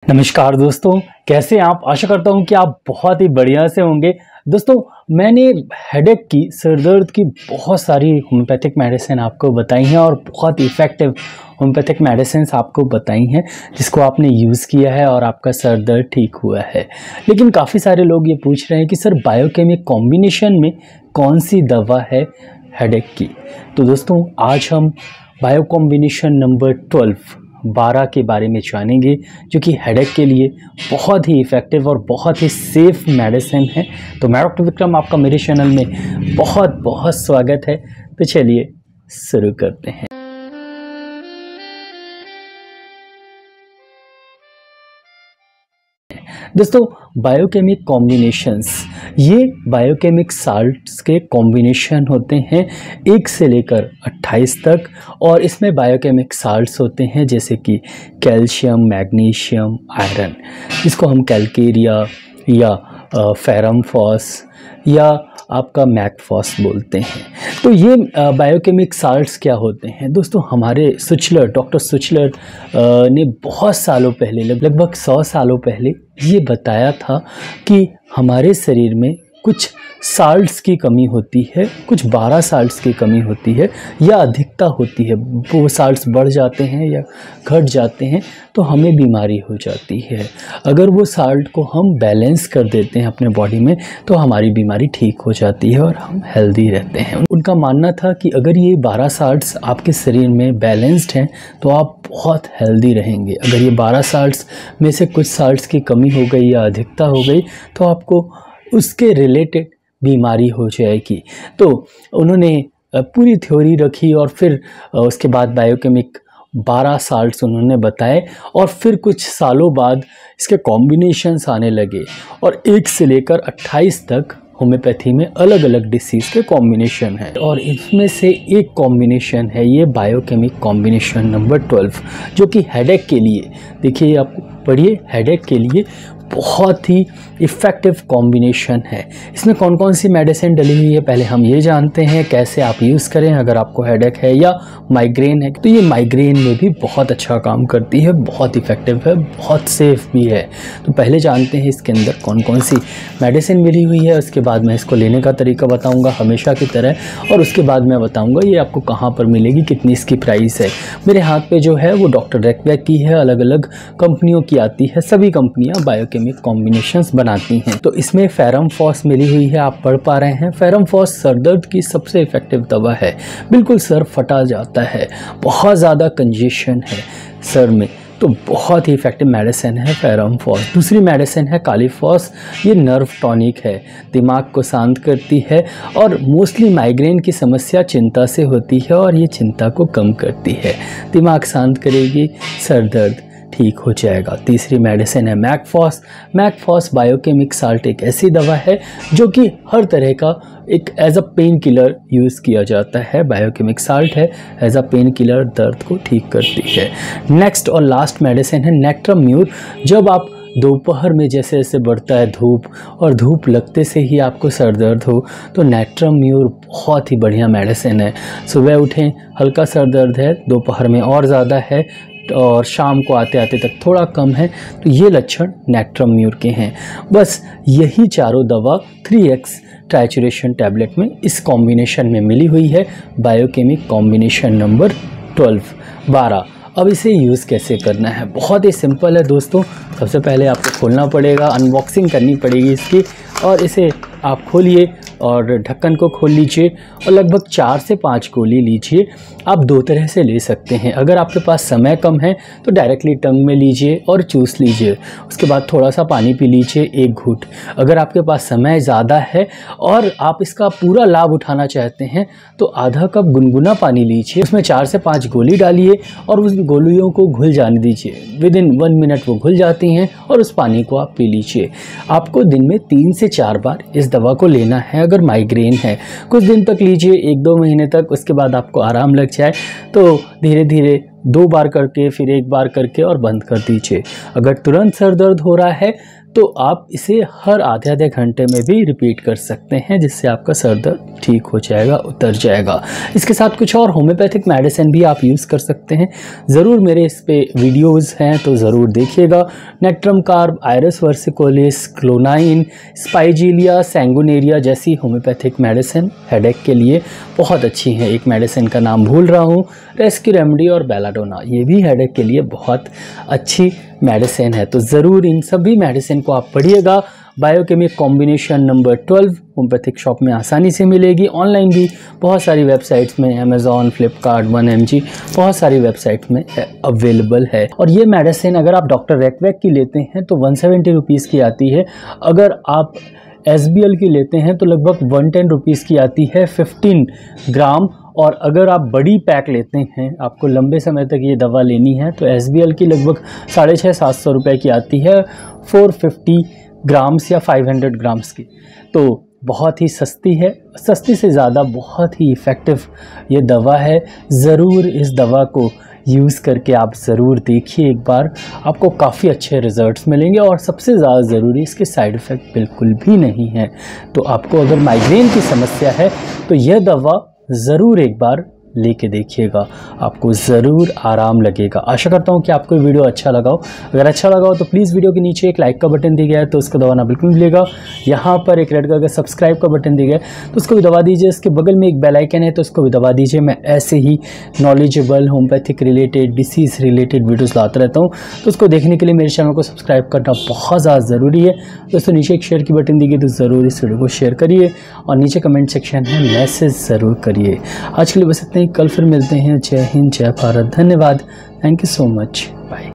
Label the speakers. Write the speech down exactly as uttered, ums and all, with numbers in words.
Speaker 1: नमस्कार दोस्तों, कैसे हैं आप। आशा करता हूं कि आप बहुत ही बढ़िया से होंगे। दोस्तों, मैंने हेडेक की, सिर दर्द की बहुत सारी होम्योपैथिक मेडिसिन आपको बताई हैं और बहुत इफ़ेक्टिव होम्योपैथिक मेडिसिन आपको बताई हैं जिसको आपने यूज़ किया है और आपका सर दर्द ठीक हुआ है। लेकिन काफ़ी सारे लोग ये पूछ रहे हैं कि सर बायोकेमिक कॉम्बिनेशन में कौन सी दवा है हेडेक की। तो दोस्तों, आज हम बायो कॉम्बिनेशन नंबर ट्वेल्व बारह के बारे में जानेंगे, जो कि हेडेक के लिए बहुत ही इफ़ेक्टिव और बहुत ही सेफ मेडिसिन है। तो मैं डॉक्टर विक्रम, आपका मेरे चैनल में बहुत बहुत स्वागत है। तो चलिए शुरू करते हैं। दोस्तों, बायोकेमिक कॉम्बिनेशंस, ये बायोकेमिक साल्ट्स के कॉम्बिनेशन होते हैं एक से लेकर अट्ठाईस तक, और इसमें बायोकेमिक साल्ट्स होते हैं जैसे कि कैल्शियम, मैग्नीशियम, आयरन, जिसको हम कैलकेरिया या फेरम फॉस या आपका मैकफॉस बोलते हैं। तो ये बायोकेमिक साल्ट्स क्या होते हैं दोस्तों, हमारे सुचलर, डॉक्टर सुचलर ने बहुत सालों पहले, लगभग सौ सालों पहले ये बताया था कि हमारे शरीर में कुछ साल्ट्स की कमी होती है, कुछ बारह साल्ट्स की कमी होती है या अधिकता होती है। वो साल्ट्स बढ़ जाते हैं या घट जाते हैं तो हमें बीमारी हो जाती है। अगर वो साल्ट को हम बैलेंस कर देते हैं अपने बॉडी में तो हमारी बीमारी ठीक हो जाती है और हम हेल्दी रहते हैं। उनका मानना था कि अगर ये बारह साल्ट्स आपके शरीर में बैलेंस्ड हैं तो आप बहुत हेल्दी रहेंगे। अगर ये बारह साल्ट्स में से कुछ साल्ट्स की कमी हो गई या अधिकता हो गई तो आपको उसके रिलेटेड बीमारी हो जाएगी। तो उन्होंने पूरी थ्योरी रखी और फिर उसके बाद बायोकेमिक बारह साल्ट्स उन्होंने बताए, और फिर कुछ सालों बाद इसके कॉम्बिनेशंस आने लगे और एक से लेकर अट्ठाईस तक होम्योपैथी में अलग अलग डिसीज़ के कॉम्बिनेशन है। और इसमें से एक कॉम्बिनेशन है ये बायोकेमिक कॉम्बिनेशन नंबर ट्वेल्व, जो कि हेडेक के लिए, देखिए आप पढ़िए, हेडेक के लिए बहुत ही इफ़ेक्टिव कॉम्बिनेशन है। इसमें कौन कौन सी मेडिसिन डली हुई है पहले हम ये जानते हैं, कैसे आप यूज़ करें अगर आपको हेडेक है या माइग्रेन है। तो ये माइग्रेन में भी बहुत अच्छा काम करती है, बहुत इफ़ेक्टिव है, बहुत सेफ़ भी है। तो पहले जानते हैं इसके अंदर कौन कौन सी मेडिसिन मिली हुई है, उसके बाद मैं इसको लेने का तरीका बताऊँगा हमेशा की तरह, और उसके बाद मैं बताऊँगा ये आपको कहाँ पर मिलेगी, कितनी इसकी प्राइस है। मेरे हाथ पर जो है वो डॉक्टर रेकवैक की है, अलग अलग कंपनियों की आती है, सभी कंपनियाँ बायोकेमिक कॉम्बिनेशंस बनाती हैं। तो इसमें फेरम फॉस मिली हुई है, आप पढ़ पा रहे हैं। फेरम फॉस सर दर्द की सबसे इफेक्टिव दवा है। बिल्कुल सर फटा जाता है, बहुत ज़्यादा कंजेशन है सर में, तो बहुत ही इफेक्टिव मेडिसिन है फेरम फॉस। दूसरी मेडिसिन है कालीफॉस, ये नर्व टॉनिक है, दिमाग को शांत करती है और मोस्टली माइग्रेन की समस्या चिंता से होती है और ये चिंता को कम करती है। दिमाग शांत करेगी, सर दर्द ठीक हो जाएगा। तीसरी मेडिसिन है मैकफॉस। मैकफॉस बायोकेमिक साल्ट एक ऐसी दवा है जो कि हर तरह का एक as a pain killer use किया जाता है। बायोकेमिक साल्ट है, एज अ पेन किलर दर्द को ठीक करती है। नेक्स्ट और लास्ट मेडिसिन है नेक्ट्रम म्यूर। जब आप दोपहर में जैसे जैसे बढ़ता है धूप और धूप लगते से ही आपको सर दर्द हो तो नेक्ट्रम म्यूर बहुत ही बढ़िया मेडिसिन है। सुबह उठें, हल्का सर दर्द है, दोपहर में और ज़्यादा है और शाम को आते आते तक थोड़ा कम है, तो ये लक्षण नेक्ट्रम म्यूर के हैं। बस यही चारों दवा थ्री एक्स ट्राइचुरेशन टैबलेट में इस कॉम्बिनेशन में मिली हुई है, बायोकेमिक कॉम्बिनेशन नंबर ट्वेल्व बारह। अब इसे यूज़ कैसे करना है, बहुत ही सिंपल है दोस्तों। सबसे पहले आपको खोलना पड़ेगा, अनबॉक्सिंग करनी पड़ेगी इसकी, और इसे आप खोलिए और ढक्कन को खोल लीजिए और लगभग चार से पाँच गोली लीजिए। आप दो तरह से ले सकते हैं। अगर आपके पास समय कम है तो डायरेक्टली टंग में लीजिए और चूस लीजिए, उसके बाद थोड़ा सा पानी पी लीजिए, एक घूंट। अगर आपके पास समय ज़्यादा है और आप इसका पूरा लाभ उठाना चाहते हैं तो आधा कप गुनगुना पानी लीजिए, उसमें चार से पाँच गोली डालिए और उस गोलियों को घुल जाने दीजिए। विद इन वन मिनट वो घुल जाती हैं और उस पानी को आप पी लीजिए। आपको दिन में तीन से चार बार इस दवा को लेना है अगर माइग्रेन है। कुछ दिन तक लीजिए, एक दो महीने तक, उसके बाद आपको आराम लग जाए तो धीरे धीरे दो बार करके, फिर एक बार करके और बंद कर दीजिए। अगर तुरंत सर दर्द हो रहा है तो आप इसे हर आधे आधे घंटे में भी रिपीट कर सकते हैं, जिससे आपका सर दर्द ठीक हो जाएगा, उतर जाएगा। इसके साथ कुछ और होम्योपैथिक मेडिसिन भी आप यूज़ कर सकते हैं। ज़रूर मेरे इस पे वीडियोस हैं तो ज़रूर देखिएगा। नेक्ट्रम कार्ब, आयरस वर्सिकोलिस, क्लोनाइन, स्पाइजीलिया, सैंगुनेरिया जैसी होम्योपैथिक मेडिसिन हेडेक के लिए बहुत अच्छी हैं। एक मेडिसिन का नाम भूल रहा हूँ, रेस्क्यू रेमेडी और बेलाडोना, ये भी हेडेक के लिए बहुत अच्छी मेडिसिन है। तो ज़रूर इन सभी मेडिसिन को आप पढ़िएगा। Biochemic combination number twelve homeopathic shop में आसानी से मिलेगी। ऑनलाइन भी बहुत सारी वेबसाइट्स में, Amazon, Flipkart, one M G, बहुत सारी वेबसाइट्स में अवेलेबल है। और ये मेडिसिन अगर आप डॉक्टर रैकवैक की लेते हैं तो वन सेवेंटी रुपीज़ की आती है। अगर आप एस बी एल की लेते हैं तो लगभग वन टेन रुपीज़ की आती है फिफ्टीन ग्राम। और अगर आप बड़ी पैक लेते हैं, आपको लंबे समय तक ये दवा लेनी है, तो एस बी एल की लगभग साढ़े छः सात सौ रुपये की आती है, फोर फिफ्टी ग्राम्स या फाइव हंड्रेड ग्राम्स की। तो बहुत ही सस्ती है, सस्ती से ज़्यादा बहुत ही इफ़ेक्टिव ये दवा है। ज़रूर इस दवा को यूज़ करके आप ज़रूर देखिए एक बार, आपको काफ़ी अच्छे रिज़ल्ट्स मिलेंगे। और सबसे ज़्यादा ज़रूरी, इसके साइड इफ़ेक्ट बिल्कुल भी नहीं है। तो आपको अगर माइग्रेन की समस्या है तो यह दवा ज़रूर एक बार लेके देखिएगा, आपको ज़रूर आराम लगेगा। आशा करता हूँ कि आपको वीडियो अच्छा लगा हो। अगर अच्छा लगा हो तो प्लीज़ वीडियो के नीचे एक लाइक का बटन दिया गया है तो उसको दबाना बिल्कुल भूलिएगा। यहाँ पर एक रेड कलर का सब्सक्राइब का बटन दिया गया है तो उसको भी दबा दीजिए। इसके बगल में एक बेल आइकन है तो उसको भी दबा दीजिए। मैं ऐसे ही knowledgeable homeopathic related, disease related videos लाता रहता हूँ, तो उसको देखने के लिए मेरे चैनल को सब्सक्राइब करना बहुत ज़्यादा ज़रूरी है। दोस्तों नीचे एक शेयर की बटन दी गई तो ज़रूर इस वीडियो को शेयर करिए और नीचे कमेंट सेक्शन है मैसेज ज़रूर करिए। आज के लिए बस इतना ही, कल फिर मिलते हैं। जय हिंद, जय भारत, धन्यवाद, thank you so much, bye.